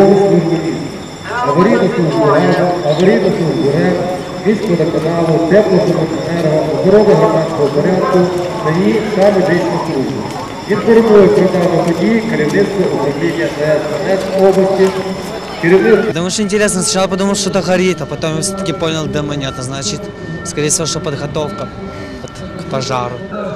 службову службу міста, аварійну службу газу, аварійну службу РЕК, міськводоканалу, теплокомуненерго, охорону громадського порядку та ні та медичну службу. Інформує про дану подію керівництво управління ДСНС області. Потому что интересно, сначала подумал, что это горит, а потом я все-таки понял, дыма нет, а значит, скорее всего, что подготовка к пожару.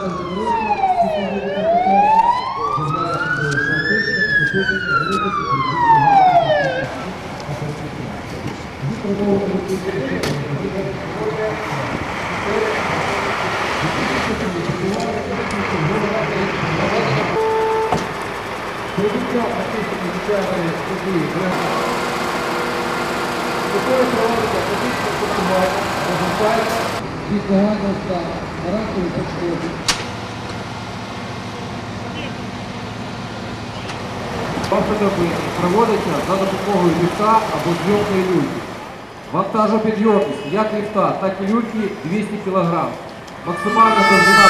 Проводиться за допомогою ліфта або зйомної люльки. Вантажопідйомність як ліфта, так і люльки 200 кг. Максимальна довжина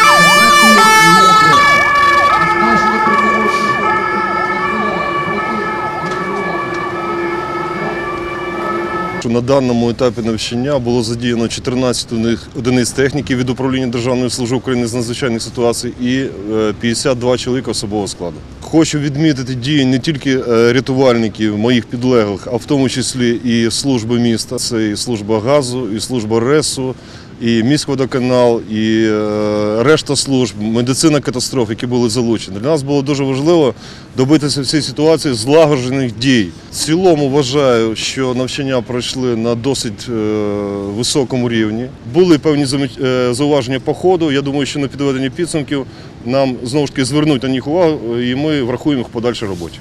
На даному етапі навчання було задіяно 14 одиниць техніки від управління Державної служби України з надзвичайних ситуацій і 52 чоловіка особового складу. Хочу відмітити дії не тільки рятувальників, моїх підлеглих, а в тому числі і служби міста. Це і служба газу, і служба РЕСу, і міськводоканал, і решта служб, медицина катастроф, які були залучені. Для нас було дуже важливо добитися в цій ситуації злагоджених дій. В цілому вважаю, що навчання пройшли на досить високому рівні. Були певні зауваження по ходу. Я думаю, що на підведенні підсумків нам знову ж таки звернуть на них увагу, і ми врахуємо їх в подальшій роботі.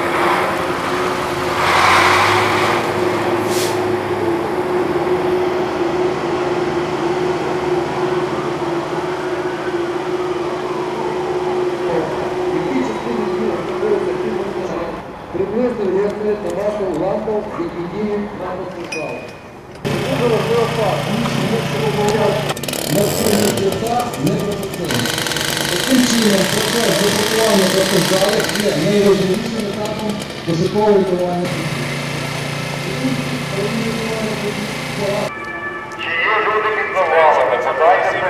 приблизно як це багато лампов, які діють на розсвітлах. Дуже важливо факт, що вимовляють на сьогодні свята не пропустили. Таким чином, процес запакування постраждалих є найважливішим етапом пошукового лікування. Чи є люди під завалами? Подайте